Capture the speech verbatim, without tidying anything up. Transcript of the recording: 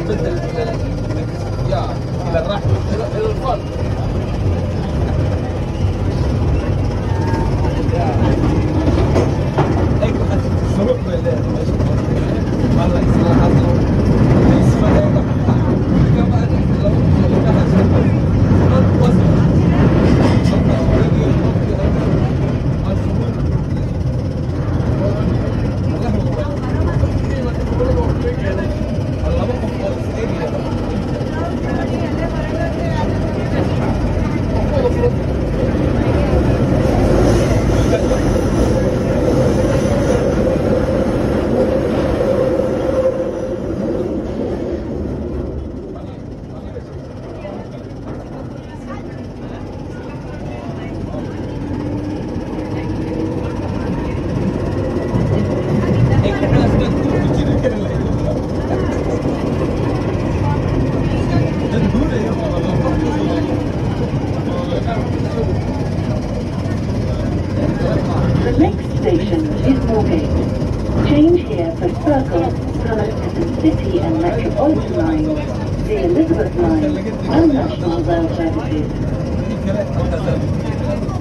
يبدل يا إلى الرحم إلى الفرد. أيوة السلوك بالله والله يسمع يسمع كمان لو لو كان The next station is Morgate. Change here for Circle, Somerset City and Metropolitan lines, the Elizabeth line, and National Rail services.